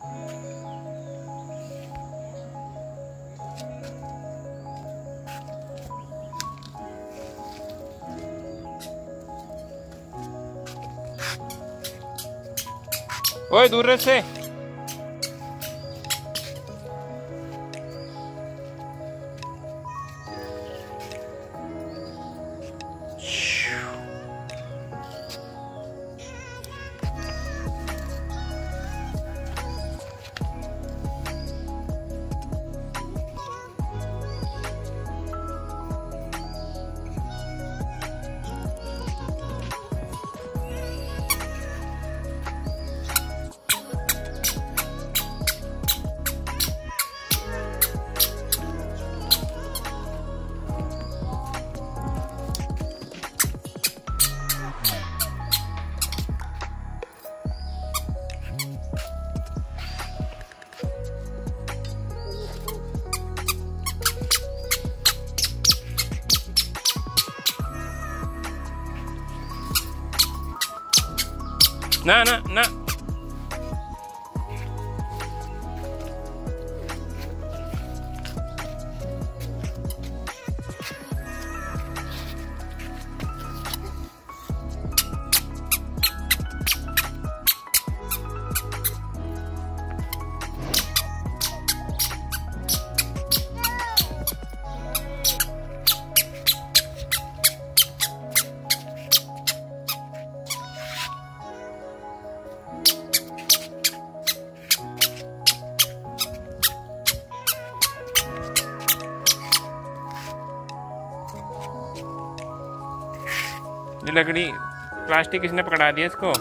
ओए दूर रह से। ना ना ना ये लकड़ी प्लास्टिक किसने पकड़ा दिया इसको?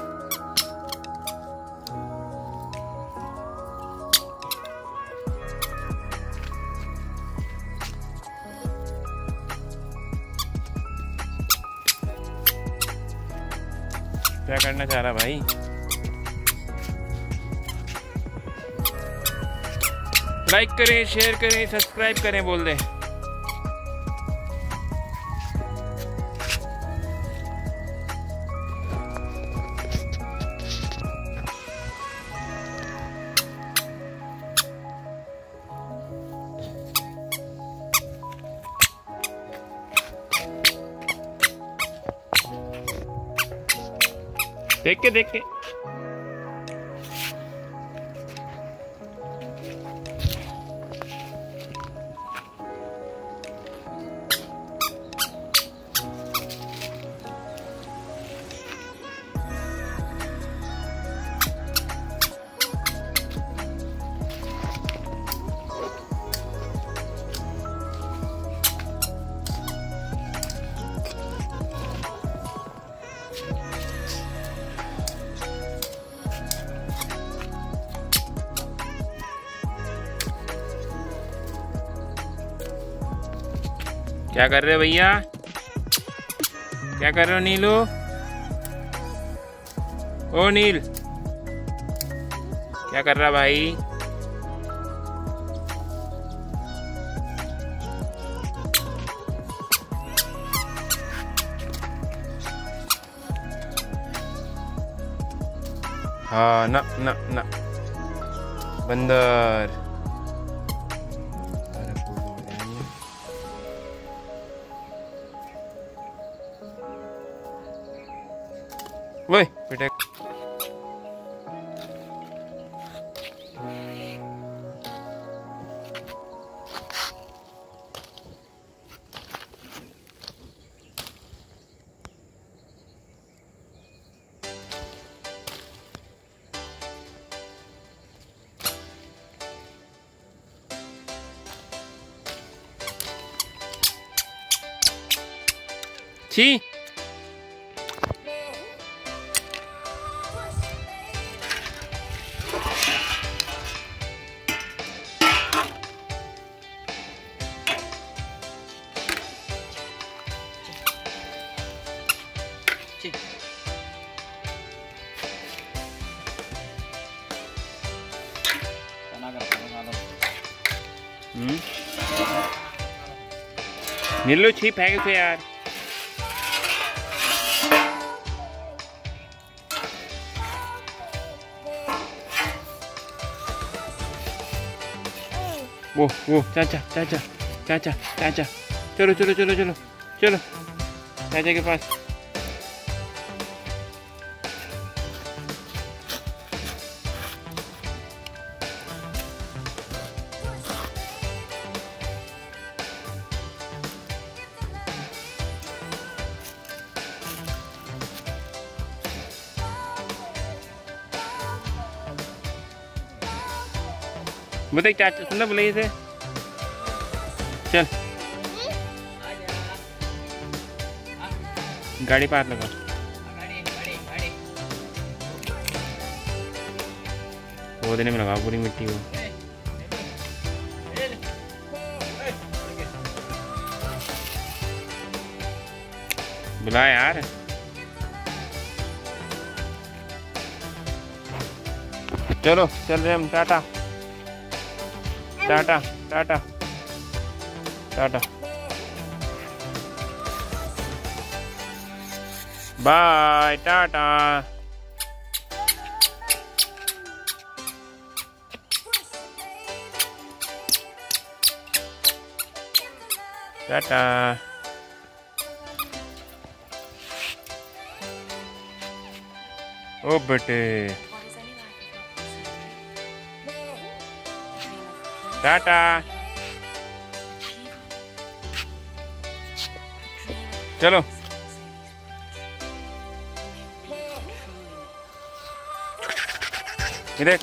क्या करना चाह रहा भाई? लाइक करें, शेयर करें, सब्सक्राइब करें बोल दे। देख के क्या कर रहे हो भैया? क्या कर रहे हो नीलू? ओ नील, क्या कर रहा भाई? हाँ ना ना ना बंदर। वही बेटे छी। नीलू छी फेंक से यार। वो चाचा चाचा चाचा चाचा, चलो चलो चलो चलो चलो चाचा के पास। बताइए चाचा, सुनना बोलिए से चल गाड़ी पार लगा। वो देने में लगा पूरी मिट्टी को। बुला यार। चलो चल रहे हम, tata tata tata tata bye tata. Tata ओ बेटे टाटा। चलो इधर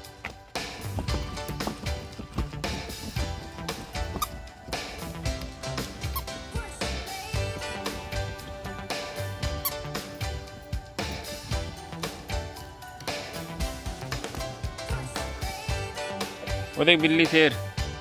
वो देख बिल्ली शेर।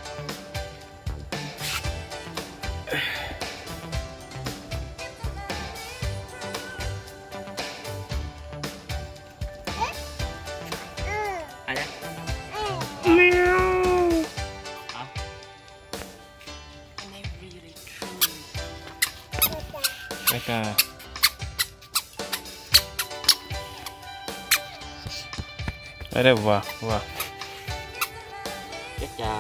बेटा अरे वाह वाह क्या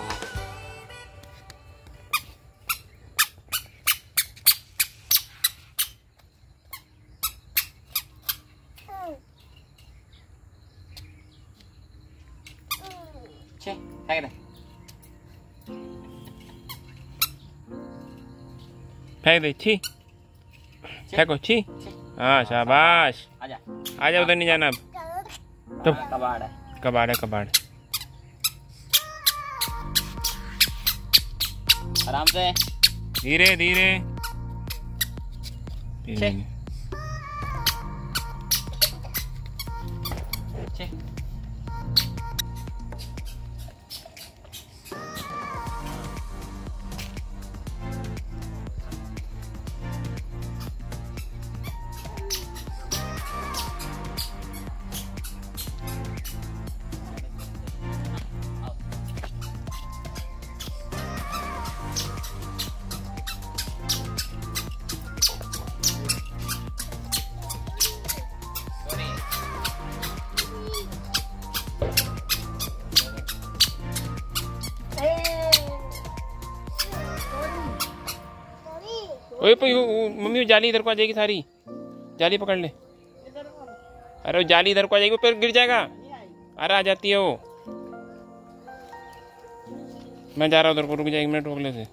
फेंक दे छी, फेंको छी। हाँ शाबाश, आजा आजा उधर नहीं जाना अब। तो कबाड़ है, कबाड़ है कबाड़। आराम से धीरे धीरे धीरे। ओए मम्मी वो जाली इधर को आ जाएगी सारी, जाली पकड़ ले। अरे वो जाली इधर को आ जाएगी, ऊपर गिर जाएगा। अरे आ जाती है वो। मैं जा रहा हूँ उधर को, रुक जाएगी मिनट, रोक ले से।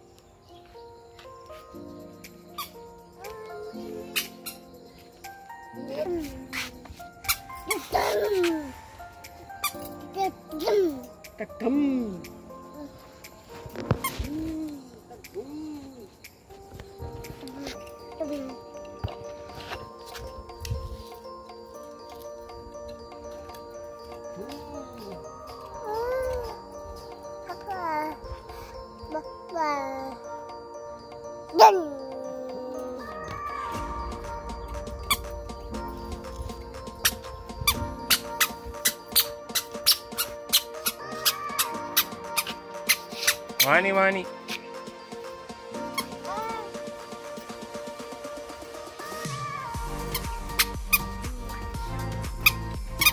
वानी वानी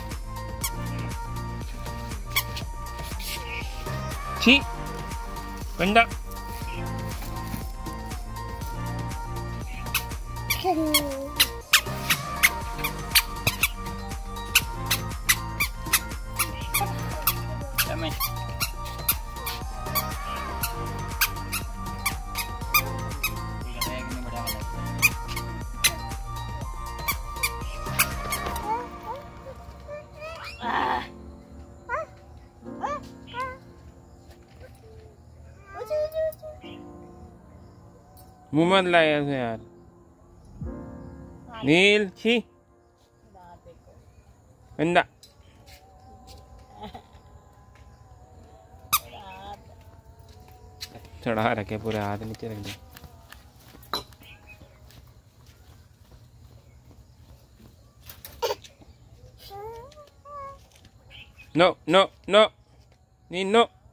छी। गंदा। मुंह मत लाया उसे यार। नील छी गंदा। चढ़ा रखे पूरे हाथ नीचे रख दे। नो नो नो नील नो।